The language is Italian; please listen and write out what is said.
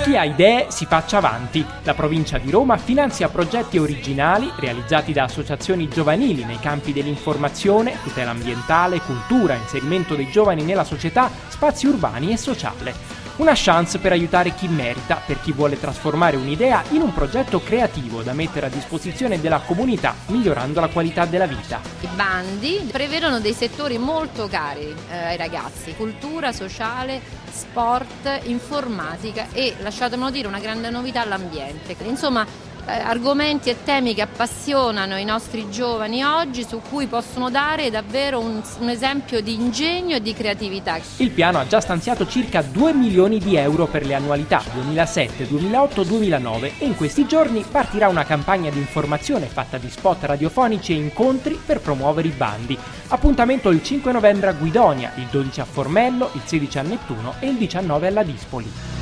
Chi ha idee si faccia avanti. La provincia di Roma finanzia progetti originali realizzati da associazioni giovanili nei campi dell'informazione, tutela ambientale, cultura, inserimento dei giovani nella società, spazi urbani e sociale. Una chance per aiutare chi merita, per chi vuole trasformare un'idea in un progetto creativo da mettere a disposizione della comunità, migliorando la qualità della vita. I bandi prevedono dei settori molto cari ai ragazzi: cultura, sociale, sport, informatica e, lasciatemelo dire, una grande novità, l'ambiente. Insomma, argomenti e temi che appassionano i nostri giovani oggi, su cui possono dare davvero un esempio di ingegno e di creatività. Il piano ha già stanziato circa 2 milioni di euro per le annualità 2007, 2008, 2009 e in questi giorni partirà una campagna di informazione fatta di spot radiofonici e incontri per promuovere i bandi. Appuntamento il 5 novembre a Guidonia, il 12 a Formello, il 16 a Nettuno e il 19 alla Dispoli.